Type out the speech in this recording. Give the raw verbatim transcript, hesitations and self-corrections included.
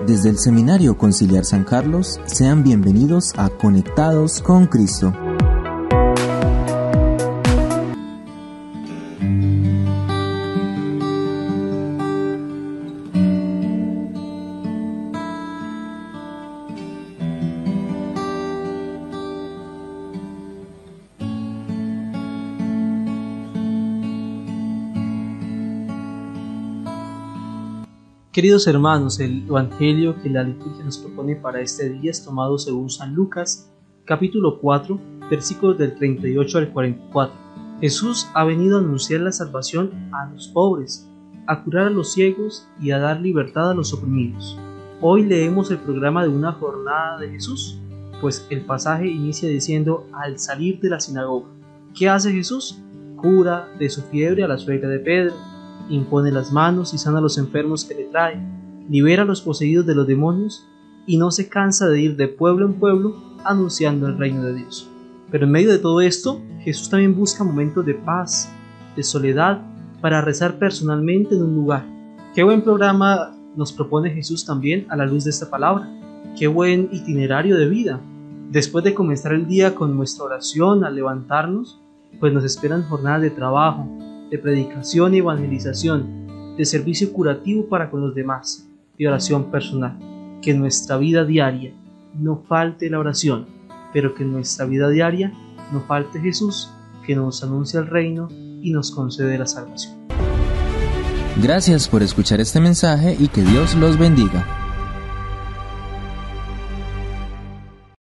Desde el Seminario Conciliar San Carlos, sean bienvenidos a Conectados con Cristo. Queridos hermanos, el Evangelio que la liturgia nos propone para este día es tomado según San Lucas, capítulo cuatro, versículos del treinta y ocho al cuarenta y cuatro. Jesús ha venido a anunciar la salvación a los pobres, a curar a los ciegos y a dar libertad a los oprimidos. Hoy leemos el programa de una jornada de Jesús, pues el pasaje inicia diciendo al salir de la sinagoga. ¿Qué hace Jesús? Cura de su fiebre a la suegra de Pedro, impone las manos y sana a los enfermos que le trae, libera a los poseídos de los demonios y no se cansa de ir de pueblo en pueblo anunciando el reino de Dios. Pero en medio de todo esto, Jesús también busca momentos de paz, de soledad, para rezar personalmente en un lugar. Qué buen programa nos propone Jesús también a la luz de esta palabra. Qué buen itinerario de vida. Después de comenzar el día con nuestra oración al levantarnos, pues nos esperan jornadas de trabajo, de predicación y evangelización, de servicio curativo para con los demás, de oración personal. Que en nuestra vida diaria no falte la oración, pero que en nuestra vida diaria no falte Jesús, que nos anuncia el reino y nos concede la salvación. Gracias por escuchar este mensaje y que Dios los bendiga.